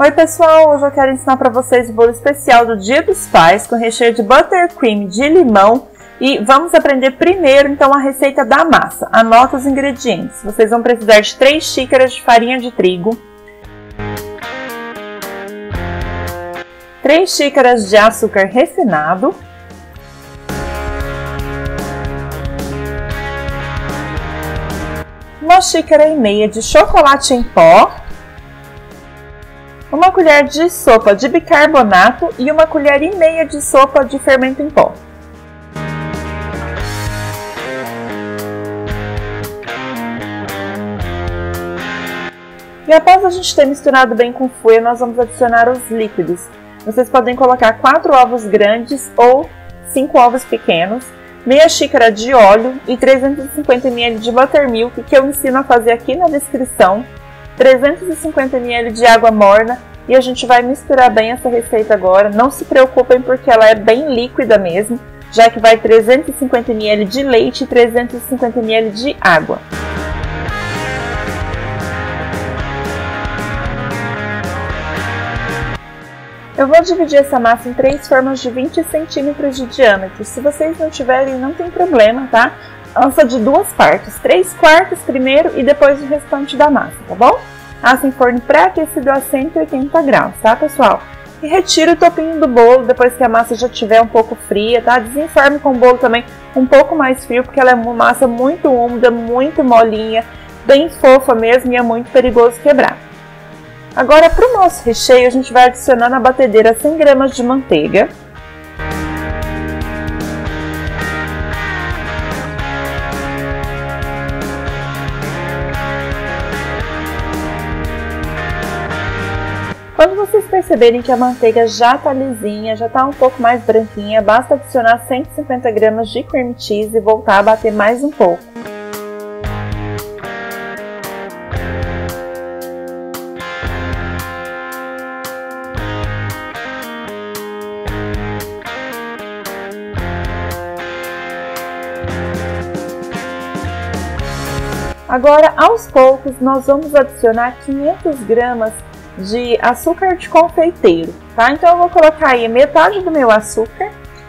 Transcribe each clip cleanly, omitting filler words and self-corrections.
Oi pessoal, hoje eu quero ensinar para vocês o bolo especial do Dia dos Pais com recheio de buttercream de limão e vamos aprender primeiro então a receita da massa. Anota os ingredientes. Vocês vão precisar de 3 xícaras de farinha de trigo, 3 xícaras de açúcar refinado, uma xícara e meia de chocolate em pó, uma colher de sopa de bicarbonato e uma colher e meia de sopa de fermento em pó. E após a gente ter misturado bem com o fouet, nós vamos adicionar os líquidos. Vocês podem colocar 4 ovos grandes ou 5 ovos pequenos, meia xícara de óleo e 350 ml de buttermilk, que eu ensino a fazer aqui na descrição, 350 ml de água morna, e a gente vai misturar bem essa receita agora. Não se preocupem porque ela é bem líquida mesmo, já que vai 350 ml de leite e 350 ml de água. Eu vou dividir essa massa em 3 formas de 20 centímetros de diâmetro. Se vocês não tiverem, não tem problema, tá? Assa de 2 partes, 3/4 primeiro e depois o restante da massa, tá bom? Assa em forno pré-aquecido a 180 graus, tá pessoal? E retira o topinho do bolo depois que a massa já estiver um pouco fria, tá? Desenforme com o bolo também um pouco mais frio, porque ela é uma massa muito úmida, muito molinha, bem fofa mesmo e é muito perigoso quebrar. Agora, para o nosso recheio, a gente vai adicionar na batedeira 100 gramas de manteiga, quando vocês perceberem que a manteiga já está lisinha, já está um pouco mais branquinha, basta adicionar 150 gramas de cream cheese e voltar a bater mais um pouco. Agora, aos poucos, nós vamos adicionar 500 gramas de açúcar de confeiteiro, tá? Então, eu vou colocar aí metade do meu açúcar.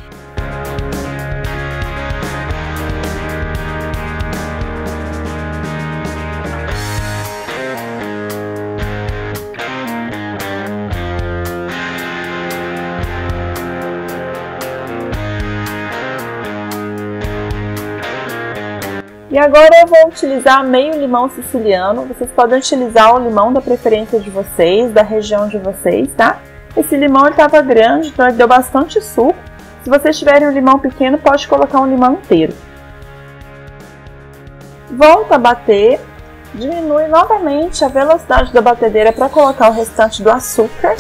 E agora eu vou utilizar meio limão siciliano. Vocês podem utilizar o limão da preferência de vocês, da região de vocês, tá? Esse limão estava grande, então ele deu bastante suco. Se vocês tiverem um limão pequeno, pode colocar um limão inteiro. Volta a bater, diminui novamente a velocidade da batedeira para colocar o restante do açúcar.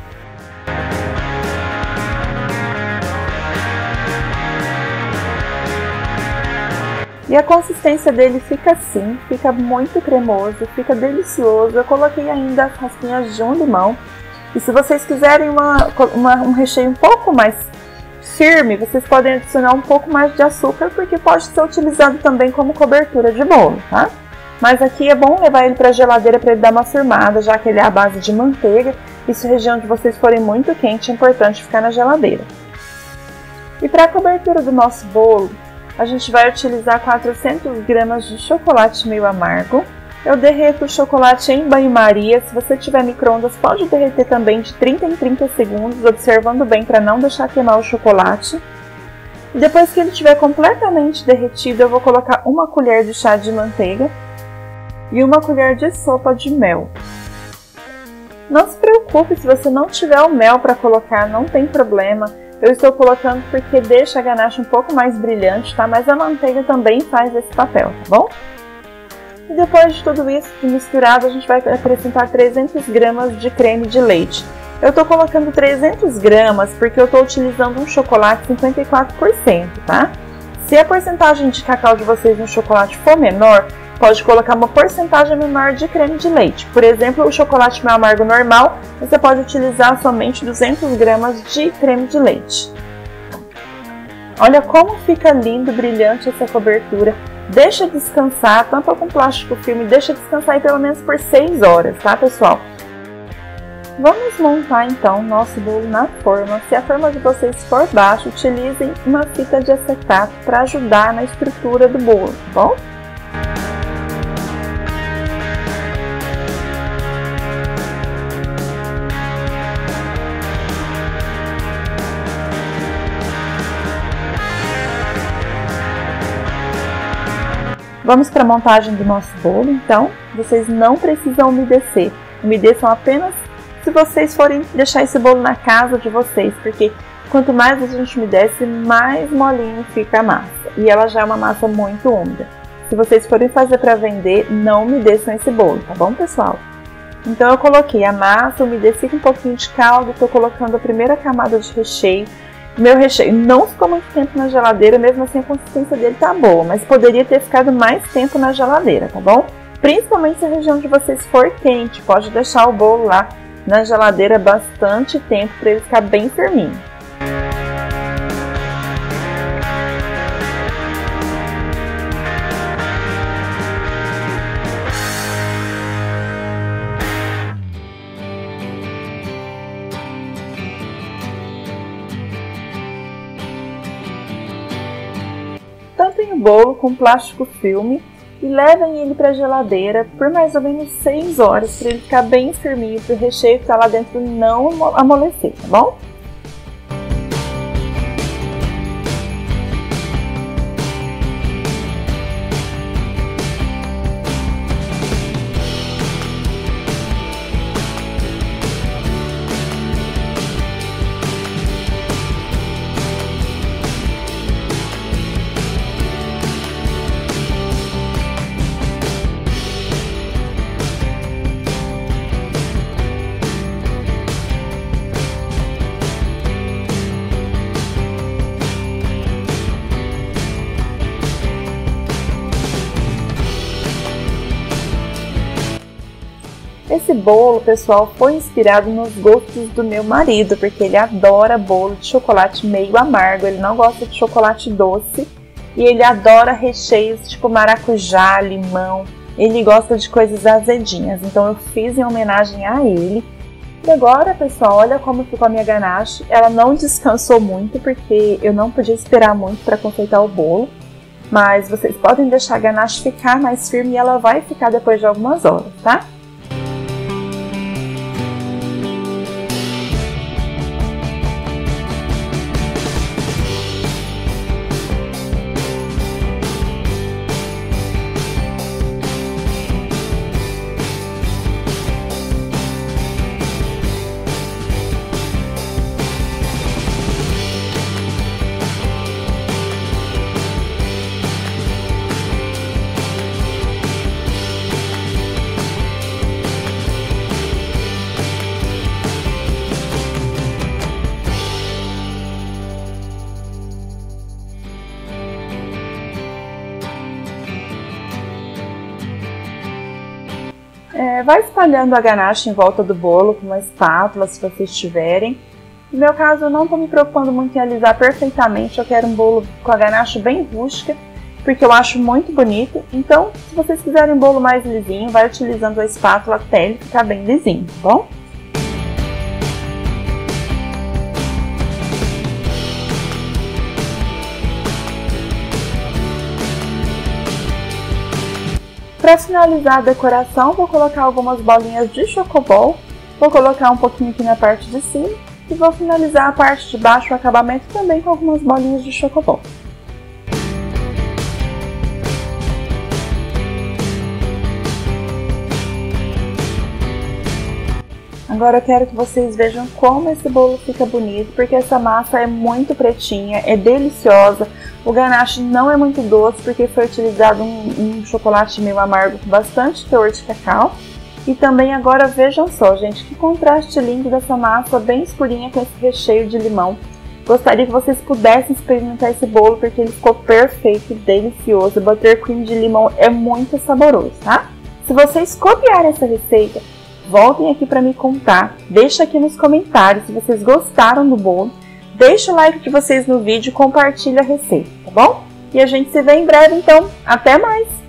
E a consistência dele fica assim, fica muito cremoso, fica delicioso. Eu coloquei ainda as raspinhas de um limão. E se vocês quiserem um recheio um pouco mais firme, vocês podem adicionar um pouco mais de açúcar, porque pode ser utilizado também como cobertura de bolo, tá? Mas aqui é bom levar ele para a geladeira para ele dar uma firmada, já que ele é à base de manteiga. E se a região de vocês forem muito quente, é importante ficar na geladeira. E para a cobertura do nosso bolo, a gente vai utilizar 400 gramas de chocolate meio amargo. Eu derreto o chocolate em banho-maria. Se você tiver micro-ondas, pode derreter também de 30 em 30 segundos, observando bem para não deixar queimar o chocolate. E depois que ele estiver completamente derretido, eu vou colocar uma colher de chá de manteiga e uma colher de sopa de mel. Não se preocupe se você não tiver o mel para colocar, não tem problema. Eu estou colocando porque deixa a ganache um pouco mais brilhante, tá? Mas a manteiga também faz esse papel, tá bom? E depois de tudo isso misturado, a gente vai acrescentar 300 gramas de creme de leite. Eu estou colocando 300 gramas porque eu estou utilizando um chocolate 54%, tá? Se a porcentagem de cacau de vocês no chocolate for menor, pode colocar uma porcentagem menor de creme de leite. Por exemplo, o chocolate meio amargo normal, você pode utilizar somente 200 gramas de creme de leite. Olha como fica lindo, brilhante essa cobertura. Deixa descansar, tampa com plástico filme, deixa descansar aí pelo menos por 6 horas, tá pessoal? Vamos montar então nosso bolo na forma. Se a forma de vocês for baixa, utilizem uma fita de acetato para ajudar na estrutura do bolo, tá bom? Vamos para a montagem do nosso bolo, então. Vocês não precisam umedecer. Umedeçam apenas se vocês forem deixar esse bolo na casa de vocês, porque quanto mais a gente umedece, mais molinho fica a massa. E ela já é uma massa muito úmida. Se vocês forem fazer para vender, não umedeçam esse bolo, tá bom, pessoal? Então eu coloquei a massa, umedeci com um pouquinho de caldo, estou colocando a primeira camada de recheio. Meu recheio não ficou muito tempo na geladeira, mesmo assim a consistência dele tá boa, mas poderia ter ficado mais tempo na geladeira, tá bom? Principalmente se a região de vocês for quente, pode deixar o bolo lá na geladeira bastante tempo para ele ficar bem firminho. Tampem o bolo com plástico filme e levem ele para a geladeira por mais ou menos 6 horas para ele ficar bem firminho, para o recheio que está lá dentro não amolecer, tá bom? Esse bolo, pessoal, foi inspirado nos gostos do meu marido, porque ele adora bolo de chocolate meio amargo, ele não gosta de chocolate doce e ele adora recheios tipo maracujá, limão, ele gosta de coisas azedinhas, então eu fiz em homenagem a ele. E agora, pessoal, olha como ficou a minha ganache, ela não descansou muito porque eu não podia esperar muito para confeitar o bolo, mas vocês podem deixar a ganache ficar mais firme e ela vai ficar depois de algumas horas, tá? Vai espalhando a ganache em volta do bolo com uma espátula, se vocês tiverem. No meu caso, eu não estou me preocupando muito em alisar perfeitamente, eu quero um bolo com a ganache bem rústica, porque eu acho muito bonito. Então, se vocês quiserem um bolo mais lisinho, vai utilizando a espátula até ele ficar bem lisinho, tá bom? Para finalizar a decoração, vou colocar algumas bolinhas de chocobol, vou colocar um pouquinho aqui na parte de cima e vou finalizar a parte de baixo, o acabamento, também com algumas bolinhas de chocobol. Agora eu quero que vocês vejam como esse bolo fica bonito, porque essa massa é muito pretinha, é deliciosa. O ganache não é muito doce, porque foi utilizado um chocolate meio amargo com bastante teor de cacau. E também agora vejam só, gente, que contraste lindo dessa massa bem escurinha com esse recheio de limão. Gostaria que vocês pudessem experimentar esse bolo, porque ele ficou perfeito e delicioso. O buttercream de limão é muito saboroso, tá? Se vocês copiarem essa receita, voltem aqui para me contar. Deixa aqui nos comentários se vocês gostaram do bolo. Deixa o like de vocês no vídeo e compartilha a receita, tá bom? E a gente se vê em breve, então. Até mais!